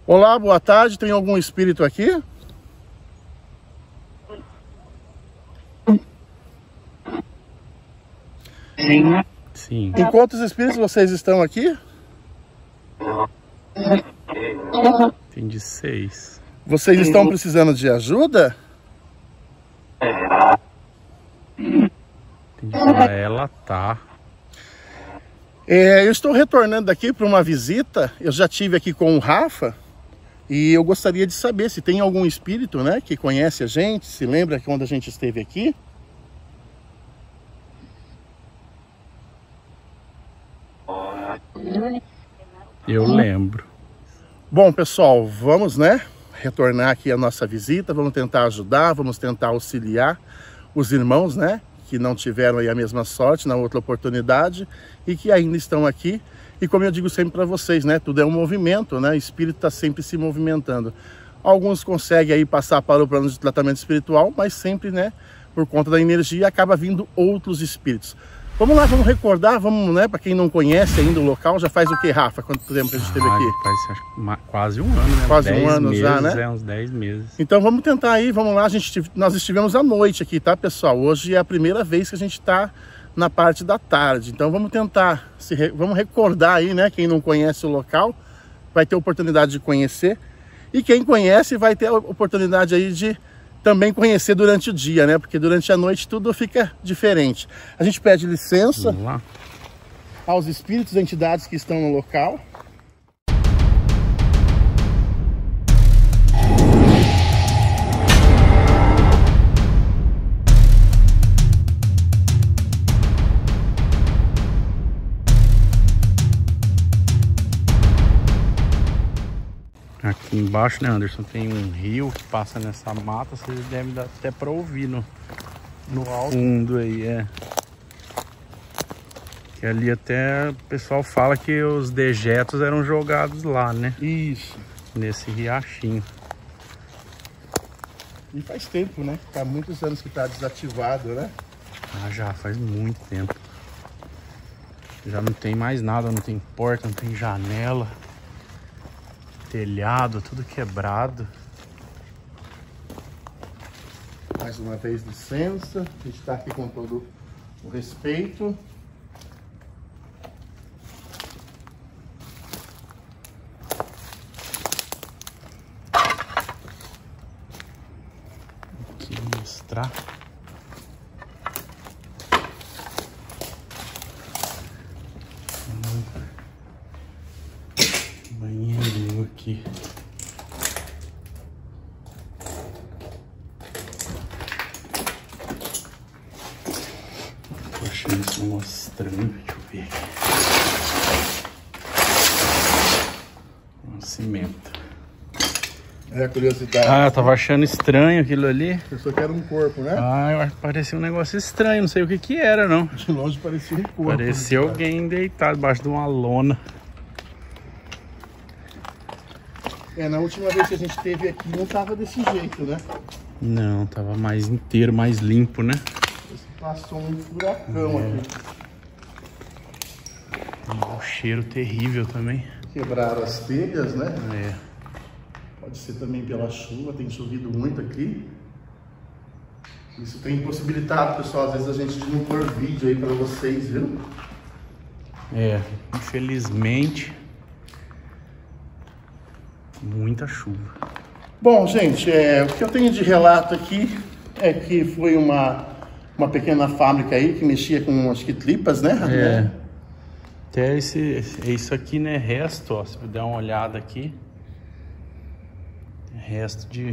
Olá, boa tarde. Tem algum espírito aqui? Sim. Em quantos espíritos vocês estão aqui? Tem de 6. Vocês estão precisando de ajuda? Ela tá. Eu estou retornando aqui para uma visita. Eu já tive aqui com o Rafa e eu gostaria de saber se tem algum espírito, né, que conhece a gente, se lembra quando a gente esteve aqui. Eu lembro. Bom, pessoal, vamos, né, retornar aqui a nossa visita, vamos tentar ajudar, vamos tentar auxiliar os irmãos, né, que não tiveram aí a mesma sorte na outra oportunidade e que ainda estão aqui. E como eu digo sempre para vocês, né, tudo é um movimento, né, o espírito está sempre se movimentando. Alguns conseguem aí passar para o plano de tratamento espiritual, mas sempre, né, por conta da energia, acaba vindo outros espíritos. Vamos lá, vamos recordar, vamos, né, para quem não conhece ainda o local, já faz o que, Rafa? Quanto tempo que a gente esteve aqui? Faz quase um ano, né? Quase um ano meses, já, né? Uns 10 meses. Então vamos tentar aí, vamos lá, nós estivemos à noite aqui, tá, pessoal? Hoje é a primeira vez que a gente está na parte da tarde, então vamos tentar, vamos recordar aí, né, quem não conhece o local, vai ter oportunidade de conhecer, e quem conhece vai ter a oportunidade aí de também conhecer durante o dia, né? Porque durante a noite tudo fica diferente. A gente pede licença aos espíritos e entidades que estão no local. Aqui embaixo, né, Anderson, tem um rio que passa nessa mata. Vocês devem dar até pra ouvir no fundo aí, Que ali até o pessoal fala que os dejetos eram jogados lá, né? Isso. Nesse riachinho. E faz tempo, né? Há muitos anos que tá desativado, né? Ah, já faz muito tempo. Já não tem mais nada, não tem porta, não tem janela. Telhado, tudo quebrado. Mais uma vez, licença. A gente está aqui com todo o respeito. Aqui mostrar. Banheirinho aqui. Tô achando isso mostrando. Deixa eu ver aqui. Um cimento. É a curiosidade. Ah, eu tava achando estranho aquilo ali. Eu só quero um corpo, né? Ah, eu acho que parecia um negócio estranho. Não sei o que que era, não. De longe parecia um corpo. Parecia alguém deitado debaixo de uma lona. Na última vez que a gente esteve aqui não tava desse jeito, né? Não, tava mais inteiro, mais limpo, né? Passou um furacão aqui. Um cheiro terrível também. Quebraram as telhas, né? É. Pode ser também pela chuva, tem chovido muito aqui. Isso tem impossibilitado, pessoal, às vezes a gente de não pôr vídeo aí pra vocês, viu? Infelizmente, muita chuva. Bom, gente, o que eu tenho de relato aqui é que foi uma pequena fábrica aí que mexia com, acho que, tripas, né? Até isso aqui, né? Resto, ó, se você der uma olhada aqui. Resto de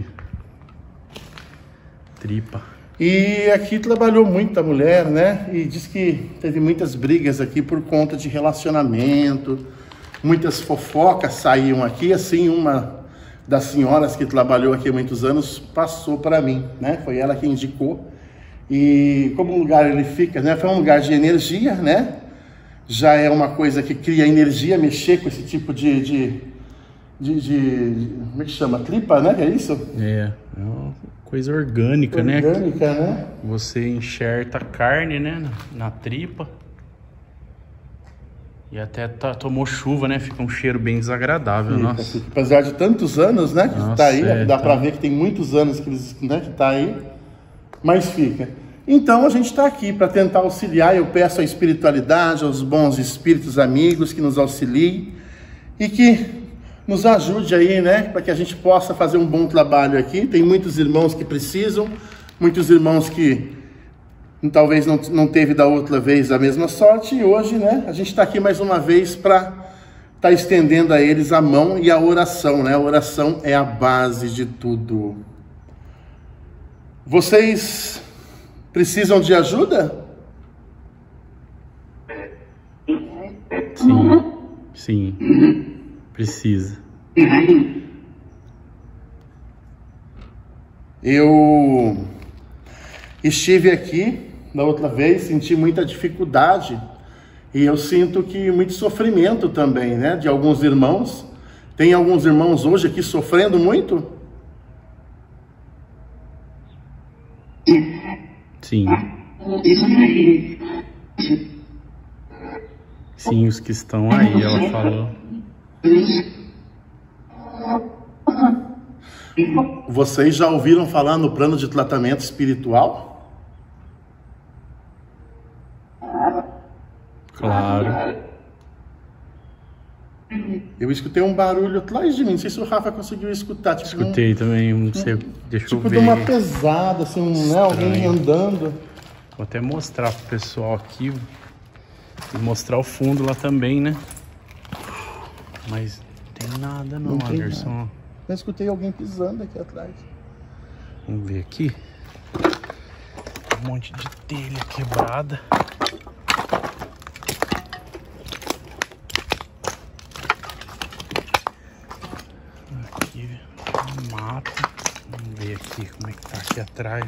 tripa. E aqui trabalhou muita mulher, né? E diz que teve muitas brigas aqui por conta de relacionamento. Muitas fofocas saíam aqui, assim, uma das senhoras que trabalhou aqui há muitos anos passou para mim, né? Foi ela que indicou. E como o lugar ele fica, né? Foi um lugar de energia, né? Já é uma coisa que cria energia, mexer com esse tipo de como é que chama? Tripa, né? É isso? É uma coisa orgânica, né? Orgânica, né? Você enxerta carne, né? Na tripa. E até tomou chuva, né? Fica um cheiro bem desagradável, nossa. Apesar de tantos anos, né, que nossa, tá aí, dá pra ver que tem muitos anos que, né, que tá aí, mas fica. Então a gente está aqui para tentar auxiliar. Eu peço à espiritualidade, aos bons espíritos amigos que nos auxiliem e que nos ajude aí, né, para que a gente possa fazer um bom trabalho aqui. Tem muitos irmãos que precisam, muitos irmãos que talvez não teve da outra vez a mesma sorte, e hoje, né, a gente está aqui mais uma vez para estar estendendo a eles a mão e a oração, né? A oração é a base de tudo. Vocês precisam de ajuda? Sim, precisa. Eu estive aqui da outra vez, senti muita dificuldade e eu sinto que muito sofrimento também, né, de alguns irmãos. Tem alguns irmãos hoje aqui sofrendo muito? Sim. Sim, os que estão aí, ela falou. Vocês já ouviram falar no plano de tratamento espiritual? Claro. Eu escutei um barulho atrás de mim, não sei se o Rafa conseguiu escutar. Tipo, escutei também, não sei, deixa eu ver. Tipo de uma pesada, assim, né, alguém andando. Vou até mostrar pro pessoal aqui e mostrar o fundo lá também, né? Mas não tem nada não, Anderson. Nada. Eu escutei alguém pisando aqui atrás. Vamos ver aqui. Um monte de telha quebrada. Aqui, um mato. Vamos ver aqui como é que tá aqui atrás.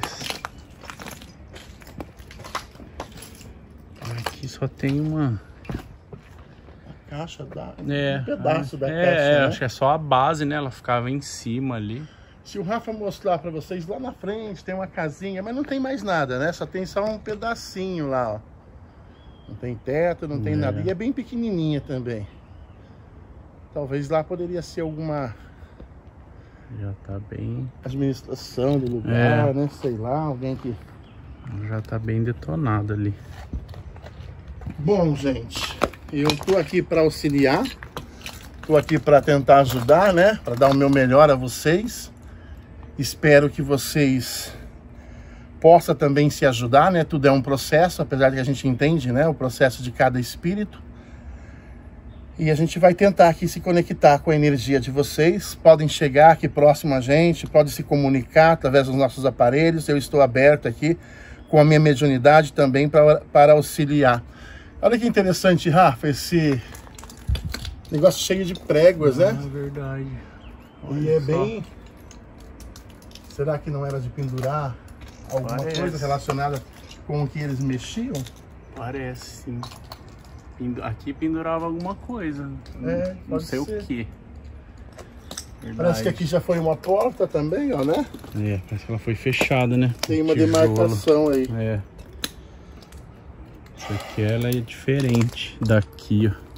Aqui só tem uma caixa da... um pedaço da caixa, né? Acho que é só a base, né? Ela ficava em cima ali. Se o Rafa mostrar pra vocês, lá na frente tem uma casinha, mas não tem mais nada, né? Só tem só um pedacinho lá, ó. Não tem teto, não tem nada. E é bem pequenininha também. Talvez lá poderia ser alguma... Já tá bem... administração do lugar, né? Sei lá, alguém que... Já tá bem detonado ali. Bom, gente, eu tô aqui para auxiliar, tô aqui para tentar ajudar, né? Para dar o meu melhor a vocês. Espero que vocês possam também se ajudar, né? Tudo é um processo, apesar de que a gente entende, né? O processo de cada espírito. E a gente vai tentar aqui se conectar com a energia de vocês. Podem chegar aqui próximo a gente, podem se comunicar através dos nossos aparelhos. Eu estou aberto aqui com a minha mediunidade também para auxiliar. Olha que interessante, Rafa, esse negócio cheio de préguas, né? É verdade. Olha e é só. Bem... Será que não era de pendurar alguma coisa relacionada com o que eles mexiam? Parece, sim. Aqui pendurava alguma coisa. Não sei ser. O que. Parece que aqui já foi uma porta também, ó, né? Parece que ela foi fechada, né? Tem uma demarcação aí. Essa aqui ela é diferente daqui, ó.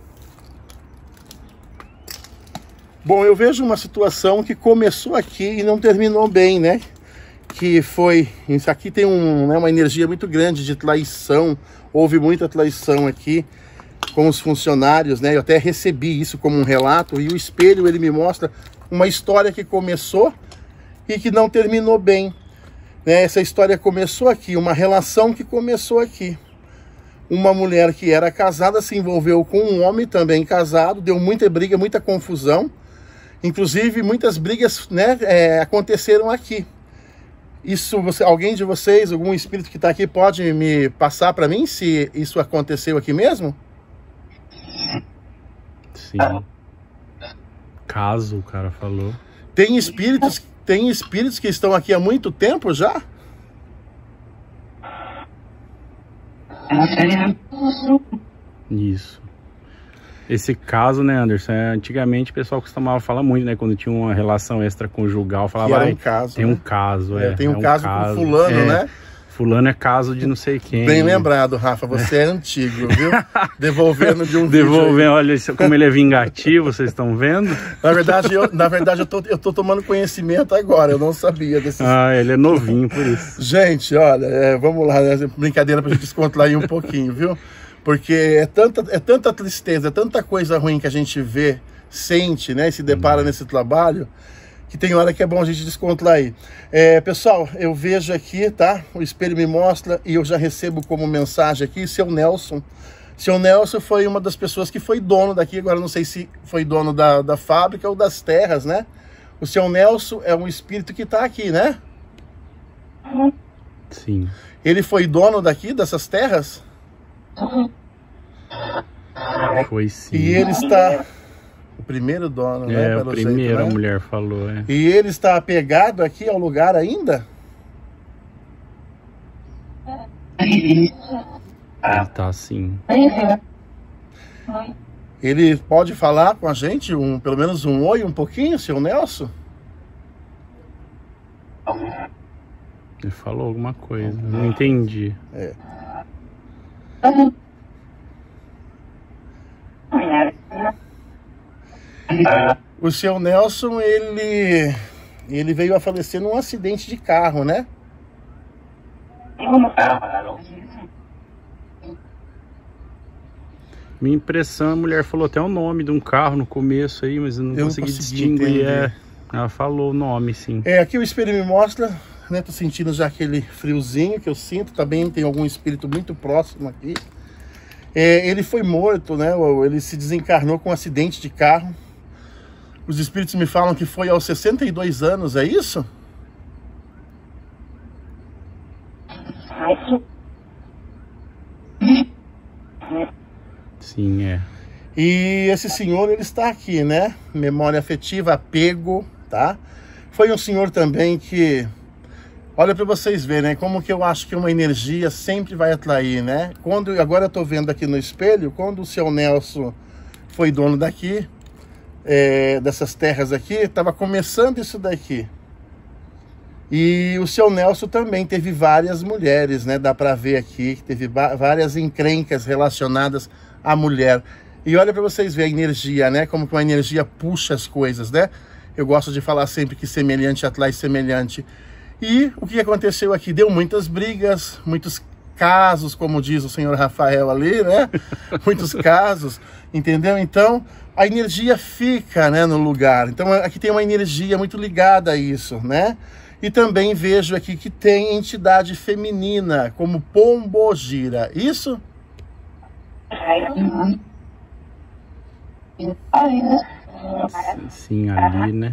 Bom, eu vejo uma situação que começou aqui e não terminou bem, né? Que foi... Isso aqui tem uma energia muito grande de traição. Houve muita traição aqui com os funcionários, né? Eu até recebi isso como um relato. E o espelho, ele me mostra uma história que começou e que não terminou bem, né? Essa história começou aqui, uma relação que começou aqui. Uma mulher que era casada se envolveu com um homem também casado. Deu muita briga, muita confusão. Inclusive, muitas brigas, né, aconteceram aqui. Isso, alguém de vocês, algum espírito que está aqui, pode me passar para mim se isso aconteceu aqui mesmo? Sim. Caso, o cara falou. Tem espíritos que estão aqui há muito tempo já? Isso. Esse caso, né, Anderson, antigamente o pessoal costumava falar muito, né, quando tinha uma relação extraconjugal, falava, que era um caso, tem né? um caso, tem um caso com fulano, né? fulano é caso de não sei quem. Bem lembrado, Rafa, você é antigo, viu? Devolvendo de um vídeo. Olha como ele é vingativo, vocês estão vendo? Na verdade eu tô tomando conhecimento agora, eu não sabia desses... Ah, ele é novinho, por isso. Gente, olha, vamos lá, né? Brincadeira pra gente descontrair um pouquinho, viu? Porque é tanta tristeza, é tanta coisa ruim que a gente vê, sente, né? E se depara nesse trabalho, que tem hora que é bom a gente descontrair. Pessoal, eu vejo aqui, tá? O espelho me mostra e eu já recebo como mensagem aqui, seu Nelson. Seu Nelson foi uma das pessoas que foi dono daqui, agora não sei se foi dono da fábrica ou das terras, né? O seu Nelson é um espírito que tá aqui, né? Sim. Ele foi dono daqui, dessas terras? Foi sim. E ele está... O primeiro dono, né? Pelo primeiro jeito, né? A mulher falou, E ele está apegado aqui ao lugar ainda? Ele tá sim. Ele pode falar com a gente, pelo menos um oi, um pouquinho, seu Nelson? Ele falou alguma coisa, não entendi. O seu Nelson, ele veio a falecer num acidente de carro, né? Minha impressão, a mulher falou até o nome de um carro no começo aí, mas eu não consegui distinguir. Ela falou o nome, sim. Aqui o espelho me mostra, né? Tô sentindo já aquele friozinho que eu sinto. Também tem algum espírito muito próximo aqui. Ele foi morto, né? Ele se desencarnou com um acidente de carro. Os espíritos me falam que foi aos 62 anos, é isso? Sim, é. E esse senhor, ele está aqui, né? Memória afetiva, apego, tá? Foi um senhor também que... Olha para vocês verem, né? Como que eu acho que uma energia sempre vai atrair, né? Agora eu tô vendo aqui no espelho, quando o seu Nelson foi dono daqui, dessas terras aqui, estava começando isso daqui. E o seu Nelson também teve várias mulheres, né? Dá para ver aqui que teve várias encrencas relacionadas à mulher. E olha para vocês verem a energia, né? Como que uma energia puxa as coisas, né? Eu gosto de falar sempre que semelhante atrai semelhante. E o que aconteceu aqui? Deu muitas brigas, muitos casos, como diz o senhor Rafael ali, né? Muitos casos, entendeu? Então, a energia fica, né, no lugar. Então, aqui tem uma energia muito ligada a isso, né? E também vejo aqui que tem entidade feminina, como Pombogira. Isso? Sim, ali, né?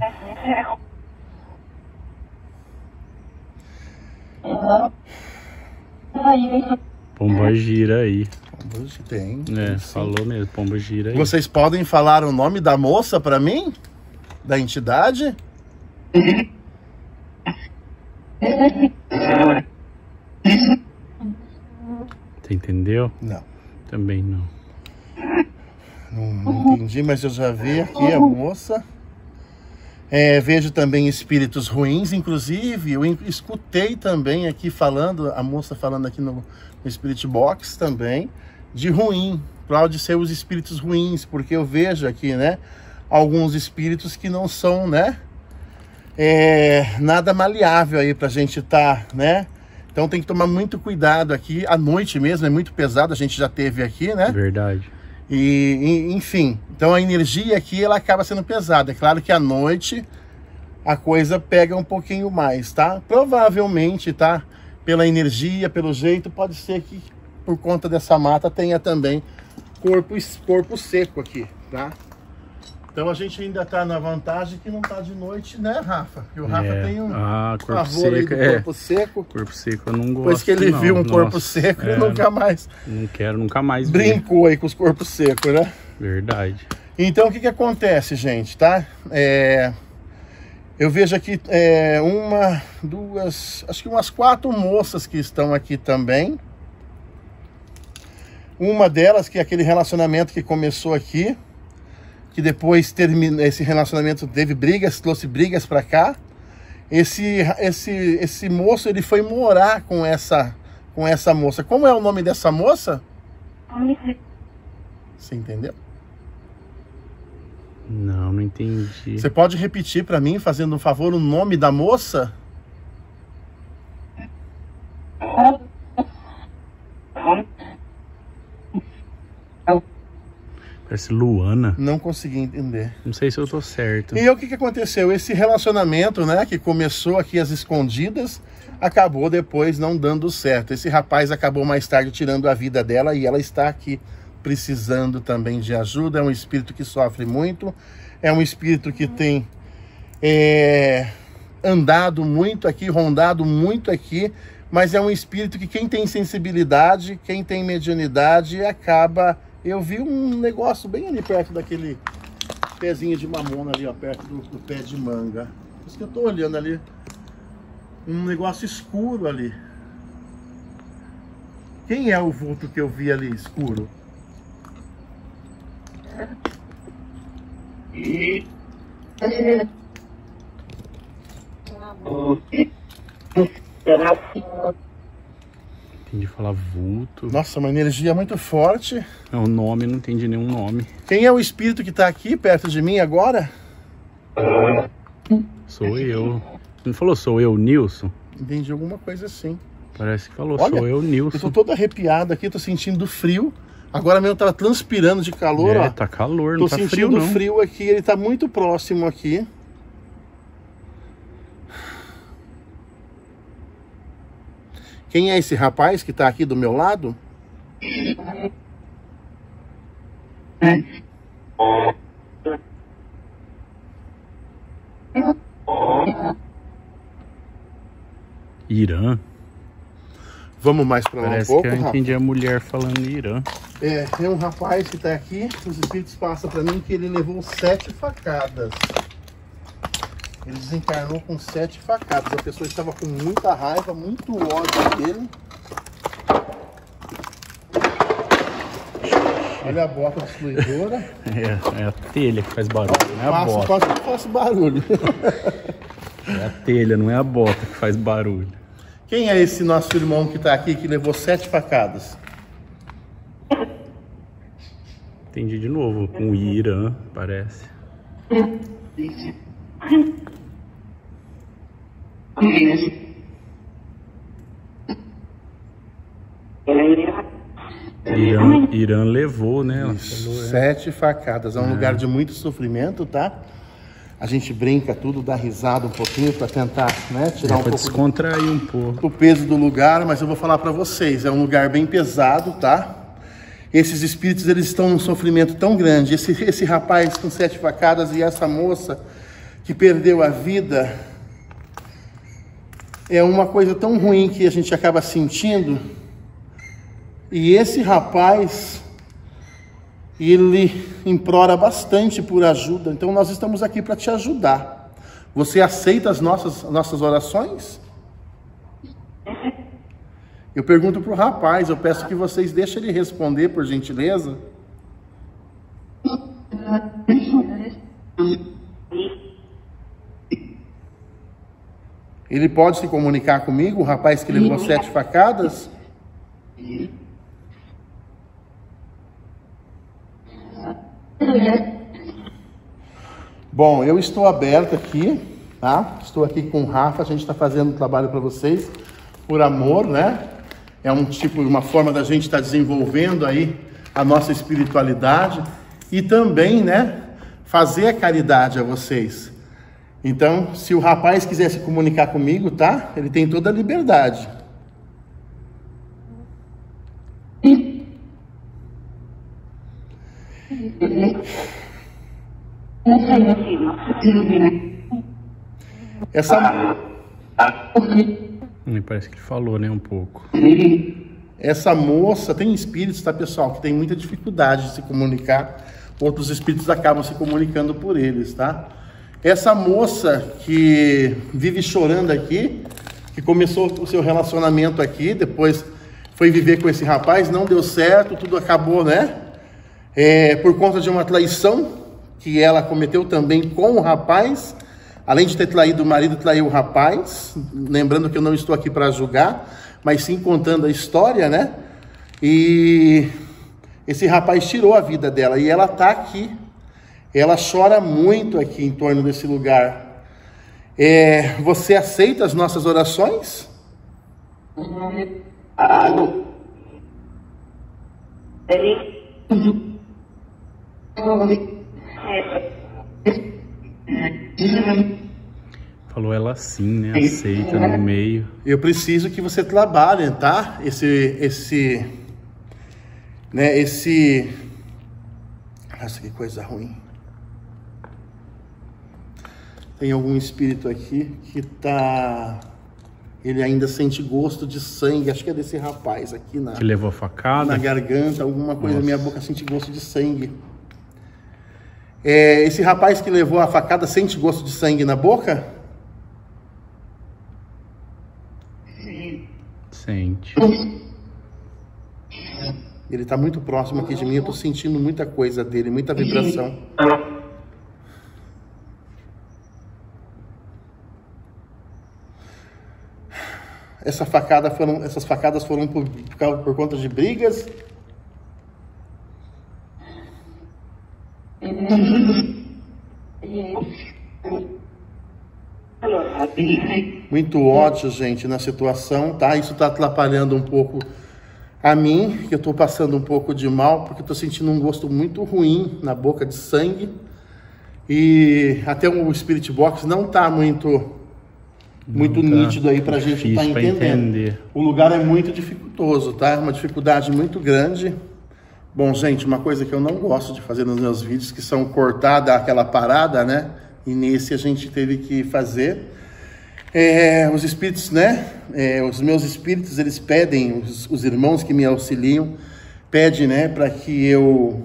Pombogira aí. Tem. Falou mesmo, Pombogira aí. Vocês podem falar o nome da moça para mim? Da entidade? Você entendeu? Não. Também não. Não entendi, mas eu já vi aqui a moça. Vejo também espíritos ruins, inclusive eu escutei também aqui falando, a moça falando aqui no Spirit Box também, de ruim, pode ser os espíritos ruins, porque eu vejo aqui, né, alguns espíritos que não são, né, nada maleável aí pra gente né, então tem que tomar muito cuidado aqui, à noite mesmo, é muito pesado, a gente já teve aqui, né. Verdade. E enfim, então a energia aqui ela acaba sendo pesada. É claro que à noite a coisa pega um pouquinho mais, tá? Provavelmente, tá? Pela energia, pelo jeito, pode ser que por conta dessa mata tenha também corpo seco aqui, tá? Então a gente ainda tá na vantagem que não tá de noite, né, Rafa? E o Rafa tem um corpo seco, aí do corpo seco. Corpo seco eu não gosto. Depois que ele viu um corpo seco, ele nunca mais... Não quero nunca mais brincou ver. Aí com os corpos secos, né? Verdade. Então o que acontece, gente, tá? Eu vejo aqui uma, duas, acho que umas 4 moças que estão aqui também. Uma delas que é aquele relacionamento que começou aqui, que depois esse relacionamento teve brigas, trouxe brigas para cá. Esse moço, ele foi morar com essa moça. Como é o nome dessa moça? Você entendeu? Não, não entendi. Você pode repetir para mim, fazendo um favor, o nome da moça? Parece Luana. Não consegui entender. Não sei se eu tô certo. E aí, o que aconteceu? Esse relacionamento, né, que começou aqui às escondidas, acabou depois não dando certo. Esse rapaz acabou mais tarde tirando a vida dela e ela está aqui precisando também de ajuda. É um espírito que sofre muito, é um espírito que tem andado muito aqui, rondado muito aqui, mas é um espírito que quem tem sensibilidade, quem tem mediunidade, acaba... Eu vi um negócio bem ali perto daquele pezinho de mamona ali, ó, perto do pé de manga. Por isso que eu tô olhando ali, um negócio escuro ali. Quem é o vulto que eu vi ali escuro? Entendi falar vulto. Nossa, uma energia muito forte. É um nome, não entendi nenhum nome. Quem é o espírito que tá aqui perto de mim agora? Sou eu. Não falou sou eu, Nilson? Entendi alguma coisa assim. Parece que falou, Olha, sou eu, Nilson. Eu tô todo arrepiado aqui, tô sentindo frio. Agora mesmo tava transpirando de calor, ó. Tá calor, não tá frio Tô sentindo não. frio aqui, ele tá muito próximo aqui. Quem é esse rapaz que tá aqui do meu lado? Irã. Vamos mais pra lá um Parece pouco, que eu Rafa? entendi a mulher falando Irã. É um rapaz que tá aqui, os espíritos passam pra mim que ele levou 7 facadas. Ele desencarnou com 7 facadas. A pessoa estava com muita raiva, muito ódio dele. Olha a bota destruidora. É a telha que faz barulho, não é a bota. Quase que faço barulho. É a telha, não é a bota que faz barulho. Quem é esse nosso irmão que tá aqui, que levou 7 facadas? Entendi de novo. Um Irã, parece. Irã levou, né? Ela falou, 7 facadas. É um lugar de muito sofrimento, tá? A gente brinca tudo, dá risada um pouquinho para tentar, né, tirar um pouco descontrair um pouco o peso do lugar, mas eu vou falar para vocês, é um lugar bem pesado, tá? Esses espíritos, eles estão num sofrimento tão grande. Esse rapaz com 7 facadas e essa moça que perdeu a vida, é uma coisa tão ruim que a gente acaba sentindo. E esse rapaz, ele implora bastante por ajuda. Então nós estamos aqui para te ajudar. Você aceita as nossas orações? Eu pergunto para o rapaz, eu peço que vocês deixem ele responder, por gentileza. Ele pode se comunicar comigo, o rapaz que levou 7 facadas? Bom, eu estou aberto aqui, tá? Estou aqui com o Rafa, a gente está fazendo um trabalho para vocês, por amor, né? É uma forma da gente estar desenvolvendo aí a nossa espiritualidade e também, né, fazer a caridade a vocês. Então, se o rapaz quiser se comunicar comigo, tá? Ele tem toda a liberdade. Parece que ele falou, né, um pouco. Essa moça tem espíritos, tá, pessoal, que tem muita dificuldade de se comunicar. Outros espíritos acabam se comunicando por eles, tá? Essa moça que vive chorando aqui, que começou o seu relacionamento aqui, depois foi viver com esse rapaz, não deu certo, tudo acabou, né? Por conta de uma traição que ela cometeu também com o rapaz, Além de ter traído o marido, traiu o rapaz. Lembrando que eu não estou aqui para julgar, mas sim contando a história, né? E esse rapaz tirou a vida dela e ela está aqui. Ela chora muito aqui em torno desse lugar. Você aceita as nossas orações? Falou ela sim, né? Aceita no meio. Eu preciso que você trabalhe, tá? Nossa, que coisa ruim. Tem algum espírito aqui que tá... Ele ainda sente gosto de sangue. Acho que é desse rapaz aqui que levou a facada? Na garganta, alguma coisa. Minha boca sente gosto de sangue. Esse rapaz que levou a facada sente gosto de sangue na boca? Sente. Ele está muito próximo aqui de mim. Eu estou sentindo muita coisa dele, muita vibração. Essas facadas foram por conta de brigas? Muito ódio, gente, na situação, tá? Isso tá atrapalhando um pouco a mim, que eu tô passando um pouco de mal, porque eu tô sentindo um gosto muito ruim na boca de sangue. E até o Spirit Box não tá muito nítido aí pra gente estar entendendo. O lugar é muito dificultoso, tá? É uma dificuldade muito grande. Bom, gente, uma coisa que eu não gosto de fazer nos meus vídeos, que são cortar, dar aquela parada, né? E nesse a gente teve que fazer. Os espíritos, né? Os meus espíritos, eles pedem, os irmãos que me auxiliam, pedem, né? Para que eu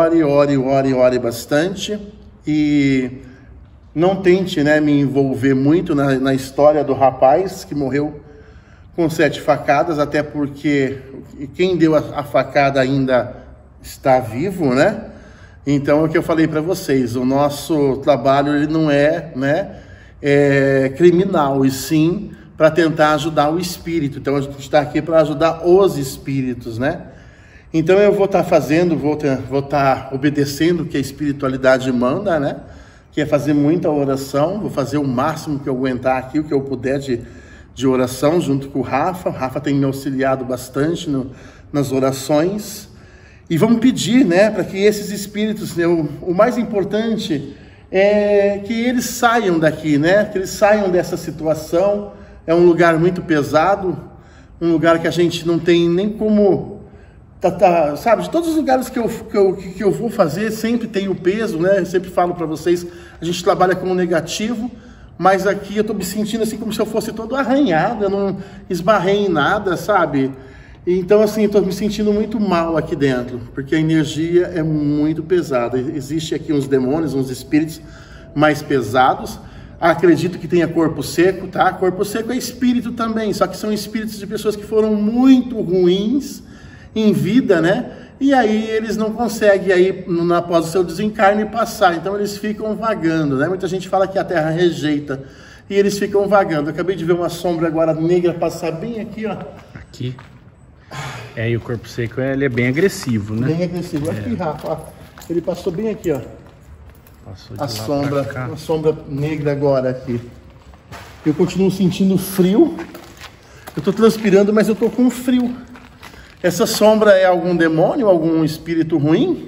ore bastante e não tente, né? Me envolver muito na história do rapaz que morreu com 7 facadas, até porque quem deu a facada ainda está vivo, né? Então, é o que eu falei para vocês, o nosso trabalho ele não é, né, criminal, e sim para tentar ajudar o espírito. Então, a gente está aqui para ajudar os espíritos, né? Então, eu vou estar fazendo, vou estar obedecendo o que a espiritualidade manda, né? Que é fazer muita oração, vou fazer o máximo que eu aguentar aqui, o que eu puder de oração, junto com o Rafa. O Rafa tem me auxiliado bastante nas orações. E vamos pedir, né, para que esses espíritos, né, o mais importante é que eles saiam daqui, né, que eles saiam dessa situação. É um lugar muito pesado, um lugar que a gente não tem nem como, sabe, de todos os lugares que eu vou fazer, sempre tem o peso, né, eu sempre falo para vocês, a gente trabalha com o negativo, mas aqui eu estou me sentindo assim como se eu fosse todo arranhado, eu não esbarrei em nada, sabe? Então, assim, estou me sentindo muito mal aqui dentro, porque a energia é muito pesada. Existe aqui uns demônios, uns espíritos mais pesados. Acredito que tenha corpo seco, tá? Corpo seco é espírito também, só que são espíritos de pessoas que foram muito ruins em vida, né? E aí eles não conseguem, aí, após o seu desencarne, passar. Então, eles ficam vagando, né? Muita gente fala que a Terra rejeita, e eles ficam vagando. Eu acabei de ver uma sombra agora negra passar bem aqui, ó. Aqui. E o corpo seco ele é bem agressivo, né? Bem agressivo. Aqui, Rafa, ó, ele passou bem aqui, ó. Passou de a lá sombra, pra cá. uma sombra negra agora aqui. Eu continuo sentindo frio. Eu tô transpirando, mas eu tô com frio. Essa sombra é algum demônio, algum espírito ruim?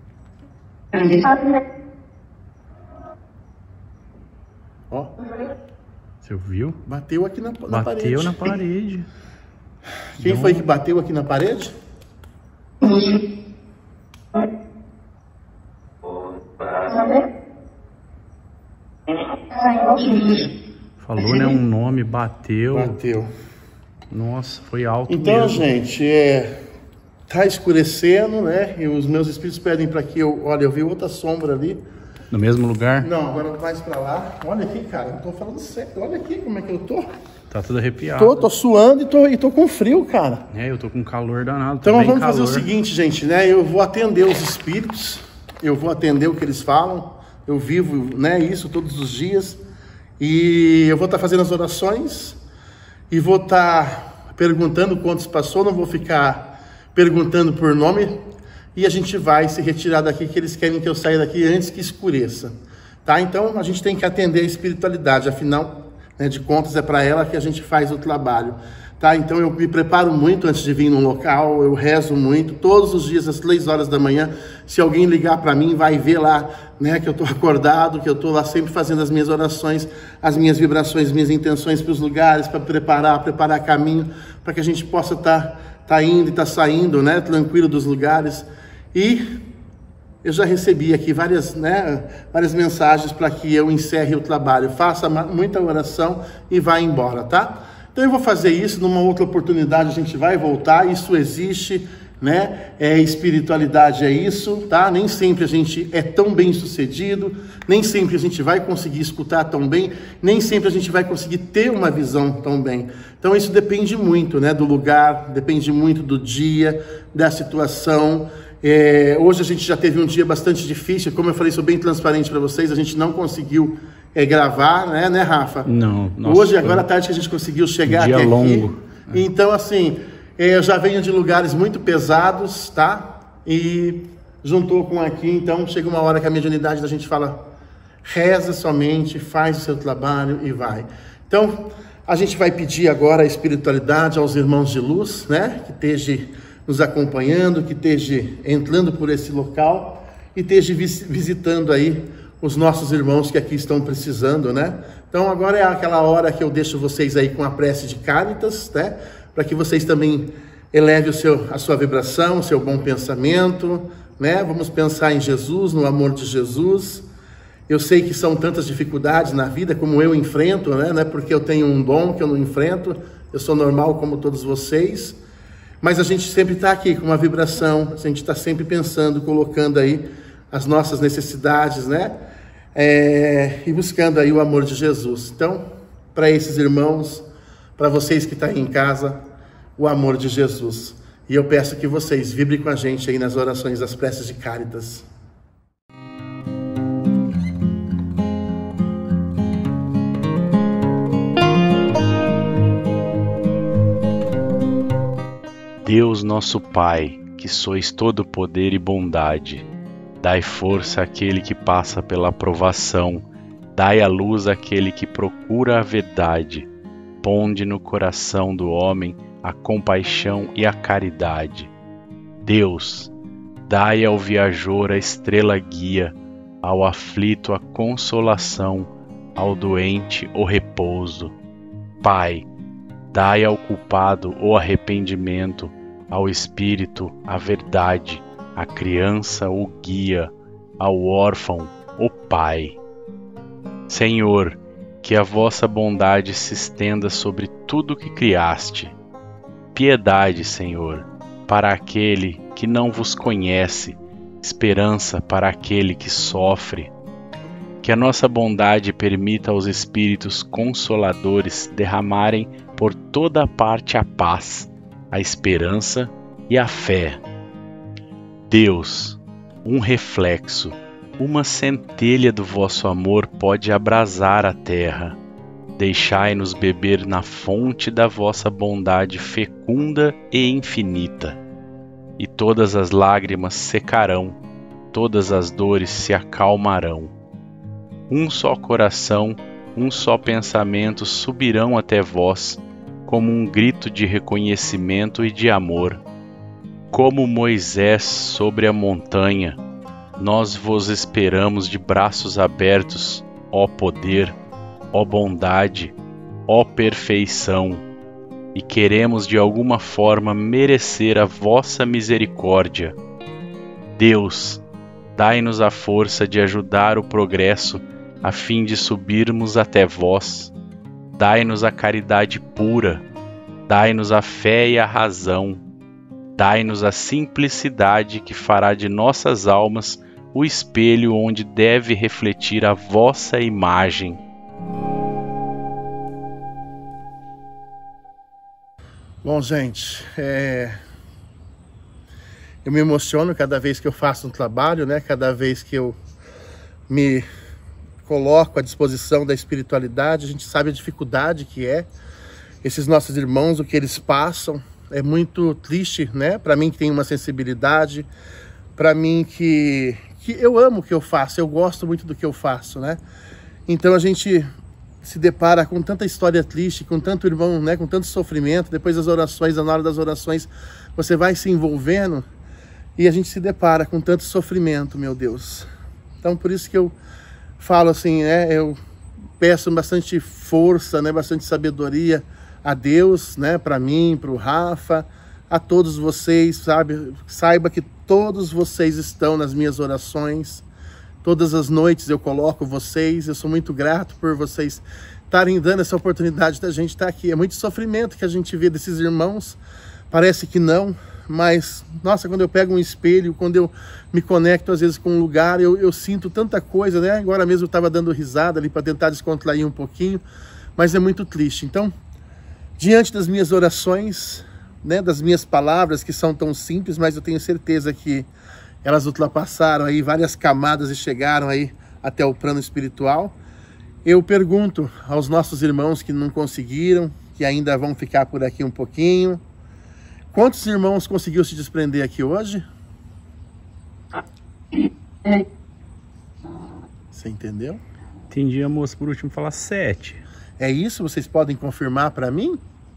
Ó. Você viu? Bateu aqui na parede. Bateu na parede. Quem foi que bateu aqui na parede? Falou, né? Um nome, bateu. Bateu. Nossa, foi alto então, mesmo. gente, tá escurecendo, né? E os meus espíritos pedem para que olha, eu vi outra sombra ali. No mesmo lugar? Não, agora mais para lá. Olha aqui, cara, eu tô falando sério. Olha aqui como é que eu tô. Tá tudo arrepiado. Tô suando e tô com frio, cara. Eu tô com calor danado. Então vamos fazer o seguinte, gente, né? Eu vou atender os espíritos, eu vou atender o que eles falam. Eu vivo, né, isso todos os dias. E eu vou estar fazendo as orações e vou estar perguntando quantos passou, não vou ficar perguntando por nome, e a gente vai se retirar daqui, que eles querem que eu saia daqui antes que escureça, tá? Então a gente tem que atender a espiritualidade, afinal, né, de contas é para ela que a gente faz o trabalho, tá? Então eu me preparo muito antes de vir num local, eu rezo muito, todos os dias às 3 horas da manhã, se alguém ligar para mim, vai ver lá, né, que eu estou acordado, que eu estou lá sempre fazendo as minhas orações, as minhas vibrações, minhas intenções para os lugares, para preparar caminho, para que a gente possa tá indo e tá saindo, né, tranquilo dos lugares. E eu já recebi aqui várias mensagens para que eu encerre o trabalho, faça muita oração e vá embora, tá? Então eu vou fazer isso, numa outra oportunidade a gente vai voltar, isso existe, né? Espiritualidade é isso, tá? Nem sempre a gente é tão bem sucedido, nem sempre a gente vai conseguir escutar tão bem, nem sempre a gente vai conseguir ter uma visão tão bem. Então isso depende muito, né, do lugar, depende muito do dia, da situação. Hoje a gente já teve um dia bastante difícil, como eu falei, sou bem transparente para vocês, a gente não conseguiu gravar, né, Rafa? Não. Nossa, hoje, agora à tarde que a gente conseguiu chegar até aqui. Então, assim, eu já venho de lugares muito pesados, tá? E juntou com aqui, então chega uma hora que a mediunidade da gente fala, reza somente, faz o seu trabalho e vai. Então, a gente vai pedir agora a espiritualidade aos irmãos de luz, né? Que esteja nos acompanhando, que esteja entrando por esse local e esteja visitando aí os nossos irmãos que aqui estão precisando, né? Então agora é aquela hora que eu deixo vocês aí com a prece de Cáritas, né? Para que vocês também elevem a sua vibração, o seu bom pensamento, né? Vamos pensar em Jesus, no amor de Jesus. Eu sei que são tantas dificuldades na vida, como eu enfrento, né? Não é porque eu tenho um dom que eu não enfrento, eu sou normal como todos vocês. Mas a gente sempre está aqui com uma vibração, a gente está sempre pensando, colocando aí as nossas necessidades, né? E buscando aí o amor de Jesus. Então, para esses irmãos, para vocês que estão aí em casa, o amor de Jesus. E eu peço que vocês vibrem com a gente aí nas orações das preces de Cáritas. Deus nosso Pai, que sois todo poder e bondade, dai força àquele que passa pela provação, dai a luz àquele que procura a verdade, ponde no coração do homem a compaixão e a caridade. Deus, dai ao viajor a estrela guia, ao aflito a consolação, ao doente o repouso. Pai, dai ao culpado o arrependimento, ao espírito a verdade, à criança o guia, ao órfão o Pai. Senhor, que a vossa bondade se estenda sobre tudo que criaste. Piedade, Senhor, para aquele que não vos conhece, esperança para aquele que sofre. Que a nossa bondade permita aos espíritos consoladores derramarem por toda parte a paz, a esperança e a fé. Deus, um reflexo, uma centelha do vosso amor pode abrasar a terra. Deixai-nos beber na fonte da vossa bondade fecunda e infinita. E todas as lágrimas secarão, todas as dores se acalmarão. Um só coração, um só pensamento subirão até vós, como um grito de reconhecimento e de amor. Como Moisés sobre a montanha, nós vos esperamos de braços abertos, ó poder, ó bondade, ó perfeição, e queremos de alguma forma merecer a vossa misericórdia. Deus, dai-nos a força de ajudar o progresso a fim de subirmos até vós. Dai-nos a caridade pura, dai-nos a fé e a razão, dai-nos a simplicidade que fará de nossas almas o espelho onde deve refletir a vossa imagem. Bom, gente, eu me emociono cada vez que eu faço um trabalho, né? Cada vez que eu me coloco à disposição da espiritualidade. A gente sabe a dificuldade que é esses nossos irmãos, o que eles passam. É muito triste, né? Para mim que tem uma sensibilidade, para mim que eu amo o que eu faço, eu gosto muito do que eu faço, né? Então a gente se depara com tanta história triste, com tanto irmão, né? Com tanto sofrimento. Depois das orações, na hora das orações, você vai se envolvendo e a gente se depara com tanto sofrimento, meu Deus. Então por isso que eu falo assim, né? Eu peço bastante força, né? Bastante sabedoria a Deus, né? Para mim, para o Rafa, a todos vocês, sabe? Saiba que todos vocês estão nas minhas orações. Todas as noites eu coloco vocês. Eu sou muito grato por vocês estarem dando essa oportunidade da gente estar aqui. É muito sofrimento que a gente vê desses irmãos. Parece que não, mas, nossa, quando eu pego um espelho, quando eu me conecto às vezes com um lugar, eu sinto tanta coisa, né? Agora mesmo eu estava dando risada ali para tentar descontrair um pouquinho, mas é muito triste. Então, diante das minhas orações, né, das minhas palavras, que são tão simples, mas eu tenho certeza que elas ultrapassaram aí várias camadas e chegaram aí até o plano espiritual. Eu pergunto aos nossos irmãos que não conseguiram, que ainda vão ficar por aqui um pouquinho, quantos irmãos conseguiu se desprender aqui hoje? Você entendeu? Entendi a moça por último falar 7. É isso? Vocês podem confirmar para mim?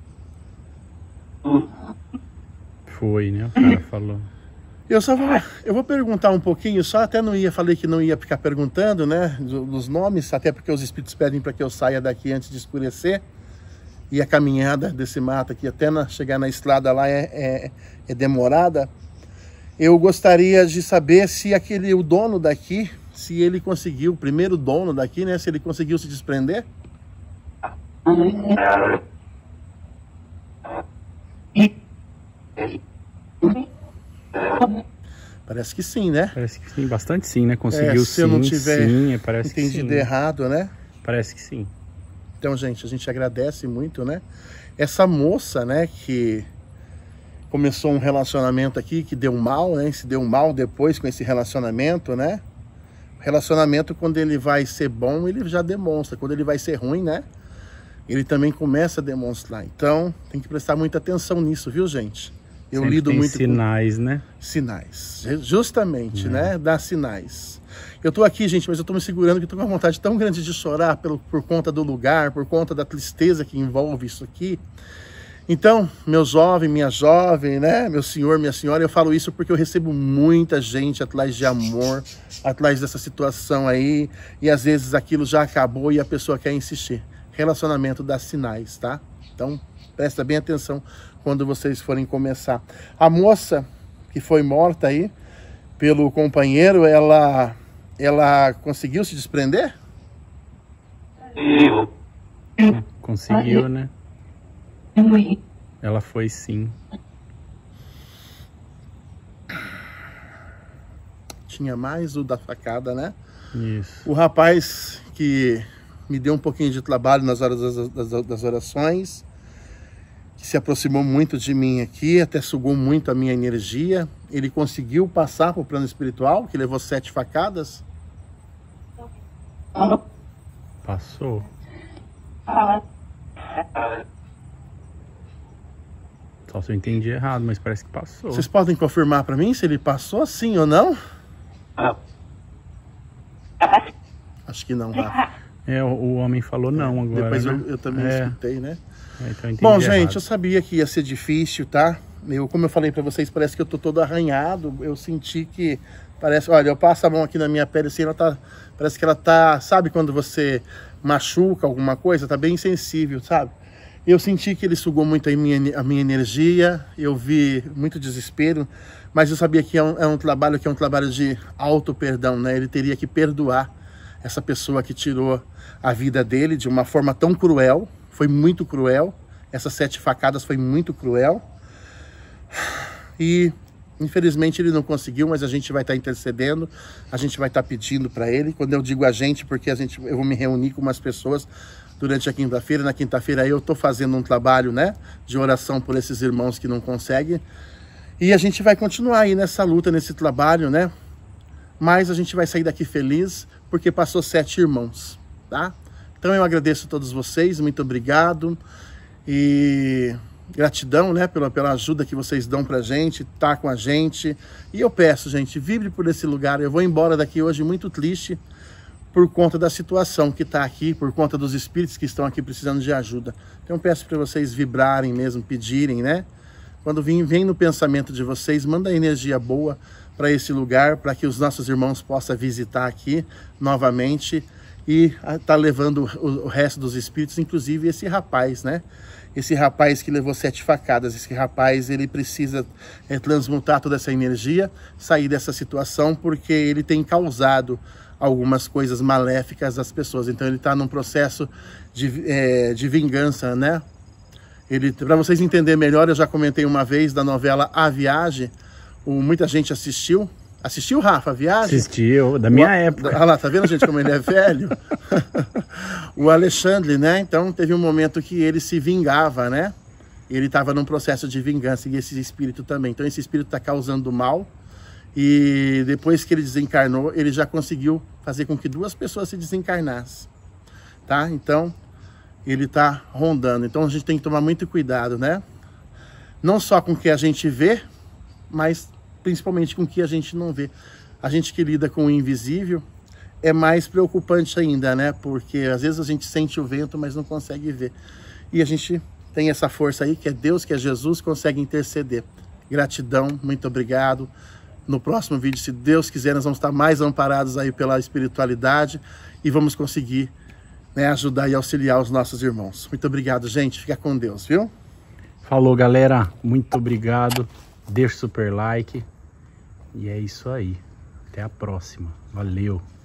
Foi, né? O cara falou. Eu vou perguntar um pouquinho, só até falei que não ia ficar perguntando, né, dos nomes, até porque os espíritos pedem para que eu saia daqui antes de escurecer. E a caminhada desse mato aqui até chegar na estrada lá é demorada. Eu gostaria de saber se o dono daqui, se ele conseguiu, o primeiro dono daqui, né, se ele conseguiu se desprender. Parece que sim, né? Parece que sim, bastante sim, né? Conseguiu se eu não tiver parece entendido que sim, errado, né? Parece que sim. Então, gente, a gente agradece muito, né? Essa moça, né, que começou um relacionamento aqui, que deu mal, né? Se deu mal depois com esse relacionamento, né? O relacionamento, quando ele vai ser bom, ele já demonstra. Quando ele vai ser ruim, né? Ele também começa a demonstrar. Então, tem que prestar muita atenção nisso, viu, gente? Eu sempre lido tem muito sinais, com né? Sinais. Justamente, né? Dá sinais. Eu tô aqui, gente, mas eu tô me segurando que eu tô com uma vontade tão grande de chorar por conta do lugar, por conta da tristeza que envolve isso aqui. Então, meu jovem, minha jovem, né? Meu senhor, minha senhora, eu falo isso porque eu recebo muita gente atrás de amor, atrás dessa situação aí, e às vezes aquilo já acabou e a pessoa quer insistir. Relacionamento dá sinais, tá? Então, presta bem atenção quando vocês forem começar. A moça que foi morta aí pelo companheiro, ela conseguiu se desprender? Conseguiu, né? Ela foi sim. Tinha mais o da facada, né? Isso. O rapaz que me deu um pouquinho de trabalho nas horas das orações, que se aproximou muito de mim aqui, até sugou muito a minha energia. Ele conseguiu passar para o plano espiritual, que levou 7 facadas? Passou. Só se eu entendi errado, mas parece que passou. Vocês podem confirmar para mim se ele passou, sim ou não? Acho que não, Rafa. O homem falou não agora. Depois né? eu também escutei, né? Então eu entendi Bom, errado. gente, eu sabia que ia ser difícil, tá? Como eu falei para vocês, parece que eu tô todo arranhado. Eu senti que parece... Olha, eu passo a mão aqui na minha pele assim, parece que ela tá... Sabe quando você machuca alguma coisa? Tá bem sensível, sabe? Eu senti que ele sugou muito a minha energia. Eu vi muito desespero. Mas eu sabia que é um trabalho de auto-perdão, né? Ele teria que perdoar essa pessoa que tirou a vida dele de uma forma tão cruel. Foi muito cruel. Essas 7 facadas foi muito cruel. E infelizmente ele não conseguiu, mas a gente vai estar intercedendo, a gente vai estar pedindo para ele. Quando eu digo a gente, porque eu vou me reunir com umas pessoas durante a quinta-feira. Na quinta-feira eu estou fazendo um trabalho, né, de oração por esses irmãos que não conseguem. E a gente vai continuar aí nessa luta, nesse trabalho, né? Mas a gente vai sair daqui feliz, porque passou 7 irmãos, tá? Então eu agradeço a todos vocês, muito obrigado e gratidão, né, pela ajuda que vocês dão pra gente, tá com a gente. E eu peço, gente, vibre por esse lugar. Eu vou embora daqui hoje muito triste por conta da situação que tá aqui, por conta dos espíritos que estão aqui precisando de ajuda. Então eu peço para vocês vibrarem mesmo, pedirem, né? Quando vem no pensamento de vocês, manda energia boa para esse lugar, para que os nossos irmãos possam visitar aqui novamente e tá levando o resto dos espíritos, inclusive esse rapaz, né? Esse rapaz que levou 7 facadas, esse rapaz, ele precisa transmutar toda essa energia, sair dessa situação, porque ele tem causado algumas coisas maléficas às pessoas. Então ele está num processo de vingança, né? Para vocês entenderem melhor, eu já comentei uma vez da novela A Viagem, muita gente assistiu. Assistiu, Rafa, A Viagem? Assistiu, da minha época. Olha lá, tá vendo, gente, como ele é velho? O Alexandre, né? Então, teve um momento que ele se vingava, né? Ele estava num processo de vingança, e esse espírito também. Então, esse espírito está causando mal. E depois que ele desencarnou, ele já conseguiu fazer com que 2 pessoas se desencarnassem, tá? Então, ele está rondando. Então, a gente tem que tomar muito cuidado, né? Não só com o que a gente vê, mas principalmente com o que a gente não vê. A gente que lida com o invisível é mais preocupante ainda, né? Porque às vezes a gente sente o vento, mas não consegue ver. E a gente tem essa força aí, que é Deus, que é Jesus, consegue interceder. Gratidão, muito obrigado. No próximo vídeo, se Deus quiser, nós vamos estar mais amparados aí pela espiritualidade e vamos conseguir, né, ajudar e auxiliar os nossos irmãos. Muito obrigado, gente. Fica com Deus, viu? Falou, galera. Muito obrigado. Deixa o super like. E é isso aí. Até a próxima. Valeu.